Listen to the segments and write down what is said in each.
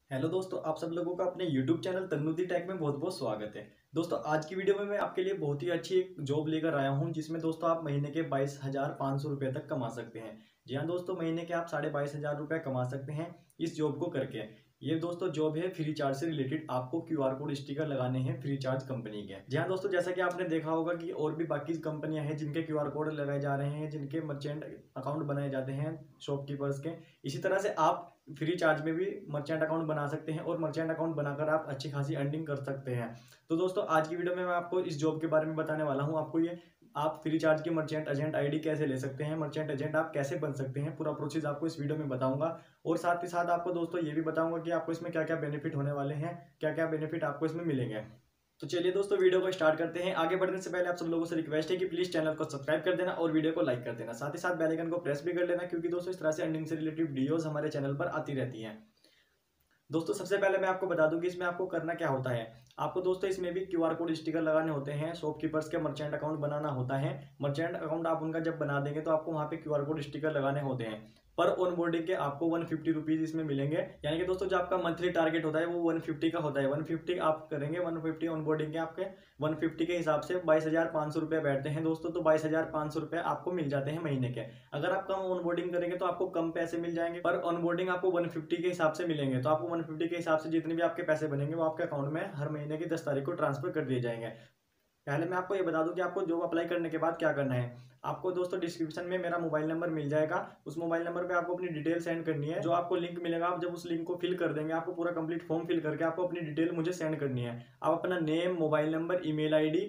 Hello दोस्तों, आप सब लोगों का अपने YouTube चैनल तन्नुती टेक में बहुत बहुत स्वागत है। दोस्तों, आज की वीडियो में मैं आपके लिए बहुत ही अच्छी एक जॉब लेकर आया हूं, जिसमें दोस्तों आप महीने के 22,500 रुपये तक कमा सकते हैं। जी हाँ दोस्तों, महीने के आप 22,500 रुपये कमा सकते हैं इस जॉब को करके। ये दोस्तों जॉब है फ्री चार्ज से रिलेटेड। आपको QR कोड स्टिकर लगाने हैं फ्री चार्ज कंपनी के। जी हाँ दोस्तों, जैसा कि आपने देखा होगा कि और भी बाकी कंपनियां हैं जिनके QR कोड लगाए जा रहे हैं, जिनके मर्चेंट अकाउंट बनाए जाते हैं शॉपकीपर्स के। इसी तरह से आप फ्री चार्ज में भी मर्चेंट अकाउंट बना सकते हैं और मर्चेंट अकाउंट बनाकर आप अच्छी खासी अर्निंग कर सकते हैं। तो दोस्तों, आज की वीडियो में मैं आपको इस जॉब के बारे में बताने वाला हूं। आपको ये आप फ्री चार्ज की मर्चेंट एजेंट आईडी कैसे ले सकते हैं, मर्चेंट एजेंट आप कैसे बन सकते हैं, पूरा प्रोसेस आपको इस वीडियो में बताऊंगा। और साथ ही साथ आपको दोस्तों ये भी बताऊंगा कि आपको इसमें क्या क्या बेनिफिट होने वाले हैं, क्या क्या बेनिफिट आपको इसमें मिलेंगे। तो चलिए दोस्तों, वीडियो को स्टार्ट करते हैं। आगे बढ़ने से पहले आप सब लोगों से रिक्वेस्ट है कि प्लीज चैनल को सब्सक्राइब कर देना और वीडियो को लाइक कर देना। साथ ही साथ बेल आइकन को प्रेस भी कर लेना, क्योंकि दोस्तों इस तरह से अर्निंग से रिलेटेड वीडियोस हमारे चैनल पर आती रहती हैं। दोस्तों, सबसे पहले मैं आपको बता दूं कि इसमें आपको करना क्या होता है। आपको दोस्तों इसमें भी QR कोड स्टिकर लगाने होते हैं, शॉपकीपर्स के मर्चेंट अकाउंट बनाना होता है। मर्चेंट अकाउंट आप उनका जब बना देंगे तो आपको वहां पे QR कोड स्टिकर लगाने होते हैं। पर ऑन बोर्डिंग के आपको 150 रुपीज इसमें मिलेंगे। यानी कि दोस्तों जो आपका मंथली टारगेट होता है वो 150 का होता है। 150 आप करेंगे, 150 ऑन बोर्डिंग के आपके 150 के हिसाब से 22,500 रुपये बैठते हैं दोस्तों। तो 22,500 रुपये आपको मिल जाते हैं महीने के। अगर आप कम ऑन बोर्डिंग करेंगे तो आपको कम पैसे मिल जाएंगे, पर ऑन बोर्डिंग आपको 150 के हिसाब से मिलेंगे। तो आपको 150 के हिसाब से जितने भी आपके पैसे बनेंगे वो आपके अकाउंट में हर महीने की 10 तारीख को ट्रांसफर कर दिए जाएंगे। पहले मैं आपको ये बता दूं कि आपको जॉब अप्लाई करने के बाद क्या करना है। आपको दोस्तों डिस्क्रिप्शन में मेरा मोबाइल नंबर मिल जाएगा। उस मोबाइल नंबर पे आपको अपनी डिटेल सेंड करनी है। जो आपको लिंक मिलेगा, आप जब उस लिंक को फिल कर देंगे, आपको पूरा कंप्लीट फॉर्म फिल करके आपको अपनी डिटेल मुझे सेंड करनी है। आप अपना name, mobile number, email ID,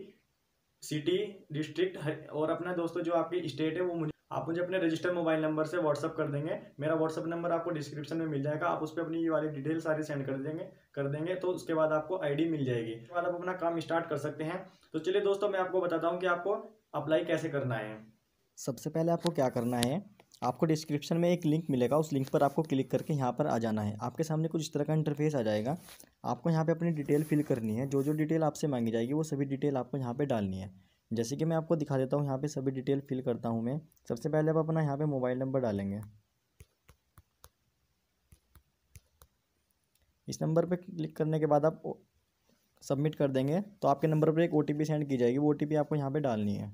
city, district और अपना दोस्तों जो आपकी स्टेट है वो आप मुझे अपने रजिस्टर्ड मोबाइल नंबर से व्हाट्सअप कर देंगे। मेरा व्हाट्सअप नंबर आपको डिस्क्रिप्शन में मिल जाएगा। आप उस पर अपनी ये वाली डिटेल सारी सेंड कर देंगे तो उसके बाद आपको आईडी मिल जाएगी। उसके बाद आप अपना काम स्टार्ट कर सकते हैं। तो चलिए दोस्तों, मैं आपको बताता हूँ कि आपको अप्लाई कैसे करना है। सबसे पहले आपको क्या करना है, आपको डिस्क्रिप्शन में एक लिंक मिलेगा, उस लिंक पर आपको क्लिक करके यहाँ पर आ जाना है। आपके सामने कुछ इस तरह का इंटरफेस आ जाएगा। आपको यहाँ पे अपनी डिटेल फिल करनी है। जो जो डिटेल आपसे मांगी जाएगी वो सभी डिटेल आपको यहाँ पे डालनी है। जैसे कि मैं आपको दिखा देता हूँ, यहाँ पे सभी डिटेल फिल करता हूँ मैं। सबसे पहले आप अपना यहाँ पे मोबाइल नंबर डालेंगे। इस नंबर पर क्लिक करने के बाद आप सबमिट कर देंगे तो आपके नंबर पर एक OTP सेंड की जाएगी। वो OTP आपको यहाँ पर डालनी है।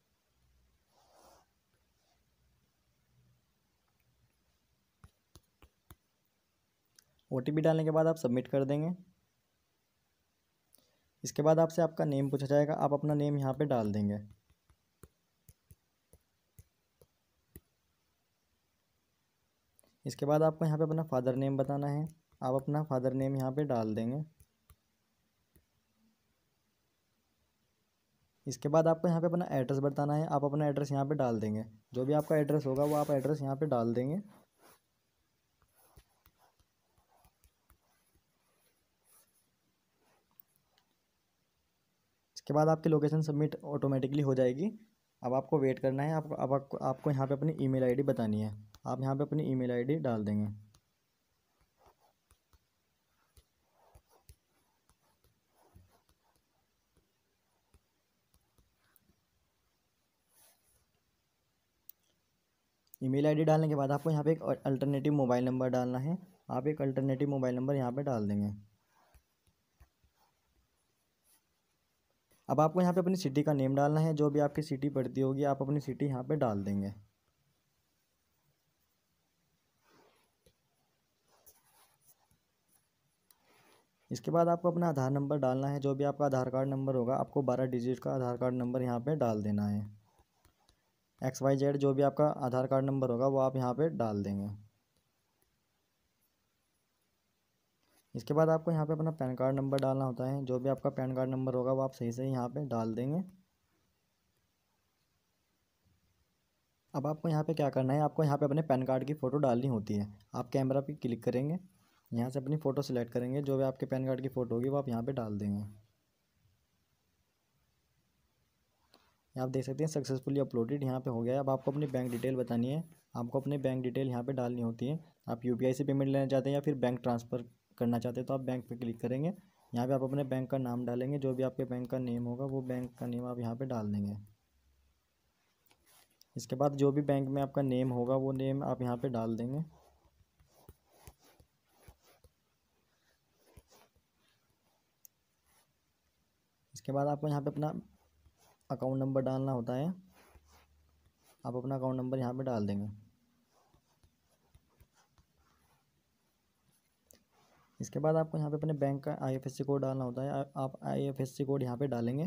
OTP डालने के बाद आप सबमिट कर देंगे। इसके बाद आपसे आपका नेम पूछा जाएगा, आप अपना नेम यहाँ पे डाल देंगे। इसके बाद आपको यहाँ पे अपना फादर नेम बताना है। आप अपना फादर नेम यहाँ पे डाल देंगे। इसके बाद आपको यहाँ पे अपना एड्रेस बताना है। आप अपना एड्रेस यहाँ पे डाल देंगे। जो भी आपका एड्रेस होगा वो आप एड्रेस यहाँ पे डाल देंगे। इसके बाद आपकी लोकेशन सबमिट ऑटोमेटिकली हो जाएगी। अब आपको वेट करना है। आपको यहाँ पे अपनी ईमेल आईडी बतानी है। आप यहाँ पे अपनी ईमेल आईडी डाल देंगे। ईमेल आईडी डालने के बाद आपको यहाँ पे एक अल्टरनेटिव मोबाइल नंबर डालना है। आप एक अल्टरनेटिव मोबाइल नंबर यहाँ पे डाल देंगे। अब आपको यहाँ पे अपनी सिटी का नेम डालना है। जो भी आपकी सिटी पड़ती होगी आप अपनी सिटी यहाँ पे डाल देंगे। इसके बाद आपको अपना आधार नंबर डालना है। जो भी आपका आधार कार्ड नंबर होगा, आपको 12 डिजिट का आधार कार्ड नंबर यहाँ पे डाल देना है। XYZ जो भी आपका आधार कार्ड नंबर होगा वो आप यहाँ पे डाल देंगे। इसके बाद आपको यहाँ पे अपना पैन कार्ड नंबर डालना होता है। जो भी आपका पैन कार्ड नंबर होगा वो आप सही से यहाँ पे डाल देंगे। अब आपको यहाँ पे क्या करना है, आपको यहाँ पे अपने पैन कार्ड की फ़ोटो डालनी होती है। आप कैमरा पे क्लिक करेंगे, यहाँ से अपनी फ़ोटो सेलेक्ट करेंगे। जो भी आपके पैन कार्ड की फ़ोटो होगी वो आप यहाँ पे डाल देंगे। आप देख सकते हैं सक्सेसफुली अपलोडेड यहाँ पे हो गया है। अब आपको अपनी बैंक डिटेल बतानी है। आपको अपनी बैंक डिटेल यहाँ पे डालनी होती है। आप UPI से पेमेंट लेना चाहते हैं या फिर बैंक ट्रांसफ़र करना चाहते हैं तो आप बैंक पे क्लिक करेंगे। यहाँ पे आप अपने बैंक का नाम डालेंगे। जो भी आपके बैंक का नेम होगा वो बैंक का नेम आप यहाँ पे डाल देंगे। इसके बाद जो भी बैंक में आपका नेम होगा वो नेम आप यहाँ पे डाल देंगे। इसके बाद आपको यहाँ पे अपना अकाउंट नंबर डालना होता है। आप अपना अकाउंट नंबर यहाँ पे डाल देंगे। इसके बाद आपको यहाँ पे अपने बैंक का IFSC कोड डालना होता है। आप IFSC कोड यहाँ पे डालेंगे।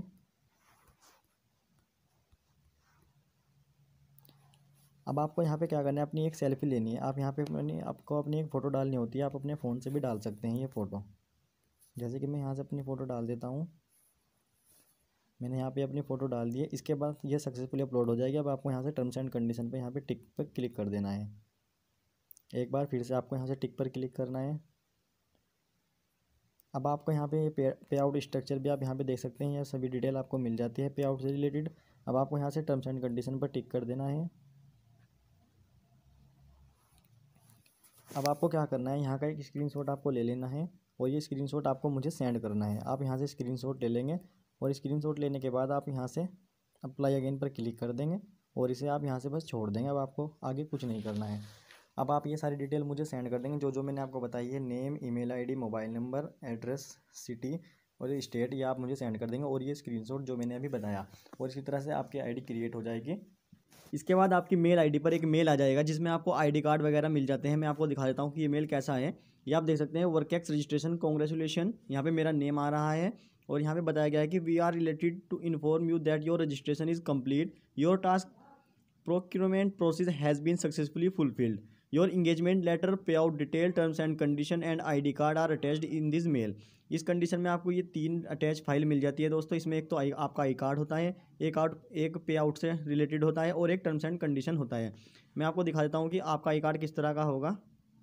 अब आपको यहाँ पे क्या करना है, अपनी एक सेल्फी लेनी है। आप यहाँ पे आपको अपनी एक फ़ोटो डालनी होती है। आप अपने फ़ोन से भी डाल सकते हैं ये फ़ोटो। जैसे कि मैं यहाँ से अपनी फ़ोटो डाल देता हूँ। मैंने यहाँ पे अपनी फ़ोटो डाल दी है। इसके बाद ये सक्सेसफुली अपलोड हो जाएगी। अब आपको यहाँ से टर्म्स एंड कंडीशन पे यहाँ पे टिक पर क्लिक कर देना है। एक बार फिर से आपको यहाँ से टिक पर क्लिक करना है। अब आपको यहाँ पे पे आउट स्ट्रक्चर भी आप यहाँ पे देख सकते हैं। यह सभी डिटेल आपको मिल जाती है पे आउट से रिलेटेड। अब आपको यहाँ से टर्म्स एंड कंडीशन पर टिक कर देना है। अब आपको क्या करना है, यहाँ का एक स्क्रीनशॉट आपको ले लेना है और ये स्क्रीनशॉट आपको मुझे सेंड करना है। आप यहाँ से स्क्रीनशॉट ले लेंगे और स्क्रीनशॉट लेने के बाद आप यहाँ से अप्लाई अगेन पर क्लिक कर देंगे और इसे आप यहाँ से बस छोड़ देंगे। अब आपको आगे कुछ नहीं करना है। अब आप ये सारी डिटेल मुझे सेंड कर देंगे, जो मैंने आपको बताई है, name, email ID, mobile number, address, city और स्टेट, ये आप मुझे सेंड कर देंगे और ये स्क्रीनशॉट जो मैंने अभी बताया। और इसी तरह से आपकी आईडी क्रिएट हो जाएगी। इसके बाद आपकी मेल आईडी पर एक मेल आ जाएगा जिसमें आपको आईडी कार्ड वगैरह मिल जाते हैं। मैं आपको दिखा देता हूँ कि ये मेल कैसा है। ये आप देख सकते हैं, वर्कएक्स रजिस्ट्रेशन कॉन्ग्रेचुलेशन। यहाँ पे मेरा नेम आ रहा है और यहाँ पे बताया गया है कि we are related to inform you that your registration is complete, your task procurement process has been successfully fulfilled, your engagement letter, pay out detail, terms and condition and ID card are attached in this mail. इस condition में आपको ये 3 attach file मिल जाती है दोस्तों। इसमें एक तो आपका आई कार्ड होता है, एक पे आउट से रिलेटेड होता है और एक टर्म्स एंड कंडीशन होता है। मैं आपको दिखा देता हूँ कि आपका आई कार्ड किस तरह का होगा।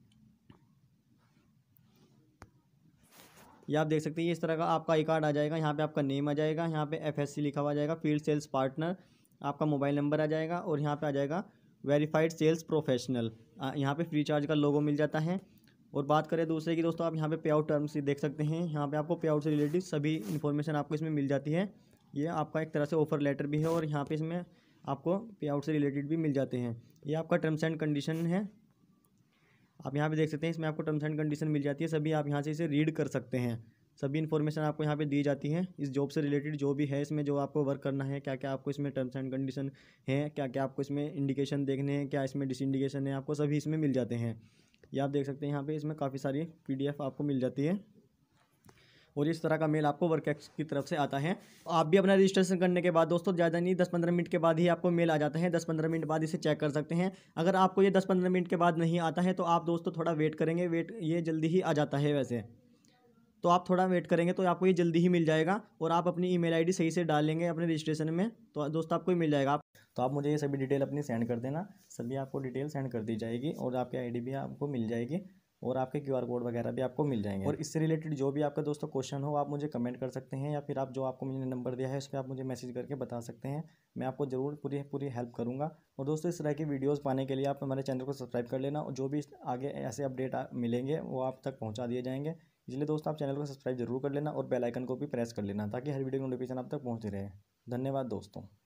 ये आप देख सकते हैं, ये इस तरह का आपका आई कार्ड आ जाएगा। यहाँ पे आपका नेम आ जाएगा, यहाँ पे FSC लिखा हुआ आ जाएगा, फील्ड सेल्स पार्टनर, आपका मोबाइल नंबर आ जाएगा और यहाँ पे आ जाएगा वेरीफाइड सेल्स प्रोफेशनल। यहाँ पे फ्री चार्ज का लोगो मिल जाता है। और बात करें दूसरे की दोस्तों, आप यहाँ पे पे आउट टर्म्स देख सकते हैं। यहाँ पे आपको पे आउट से रिलेटेड सभी इन्फॉर्मेशन आपको इसमें मिल जाती है। ये आपका एक तरह से ऑफर लेटर भी है और यहाँ पे इसमें आपको पे आउट से रिलेटेड भी मिल जाते हैं। ये आपका टर्म्स एंड कंडीशन है। आप यहाँ पे देख सकते हैं, इसमें आपको टर्म्स एंड कंडीशन मिल जाती है। सभी आप यहाँ से इसे रीड कर सकते हैं। सभी इन्फॉर्मेशन आपको यहाँ पे दी जाती है इस जॉब से रिलेटेड, जो भी है इसमें, जो आपको वर्क करना है, क्या क्या आपको इसमें टर्म्स एंड कंडीशन है, क्या क्या आपको इसमें इंडिकेशन देखने हैं, क्या इसमें डिसइंडिकेशन है, आपको सभी इसमें मिल जाते हैं। ये आप देख सकते हैं, यहाँ पे इसमें काफ़ी सारी PDF आपको मिल जाती है और इस तरह का मेल आपको वर्कएक्स की तरफ से आता है। आप भी अपना रजिस्ट्रेशन करने के बाद दोस्तों, ज़्यादा नहीं 10-15 मिनट के बाद ही आपको मेल आ जाता है। 10-15 मिनट बाद इसे चेक कर सकते हैं। अगर आपको ये 10-15 मिनट के बाद नहीं आता है तो आप दोस्तों थोड़ा वेट करेंगे। ये जल्दी ही आ जाता है वैसे, तो आप थोड़ा वेट करेंगे तो आपको ये जल्दी ही मिल जाएगा। और आप अपनी ईमेल आईडी सही से डाल लेंगे अपने रजिस्ट्रेशन में तो दोस्तों आपको मिल जाएगा। तो आप मुझे ये सभी डिटेल अपनी सेंड कर देना, सभी आपको डिटेल सेंड कर दी जाएगी और आपकी आईडी भी आपको मिल जाएगी और आपके QR कोड वगैरह भी आपको मिल जाएंगे। और इससे रिलेटेड जो भी आपका दोस्तों क्वेश्चन हो, आप मुझे कमेंट कर सकते हैं या फिर आप जो आपको मैंने नंबर दिया है उस पर आप मुझे मैसेज करके बता सकते हैं। मैं आपको ज़रूर पूरी हेल्प करूँगा। और दोस्तों, इस तरह की वीडियोज़ पाने के लिए आप हमारे चैनल को सब्सक्राइब कर लेना और जो भी आगे ऐसे अपडेट मिलेंगे वो आप तक पहुँचा दिए जाएंगे। इसलिए दोस्तों, आप चैनल को सब्सक्राइब जरूर कर लेना और बेल आइकन को भी प्रेस कर लेना ताकि हर वीडियो की नोटिफिकेशन आप तक पहुँचती रहे। धन्यवाद दोस्तों।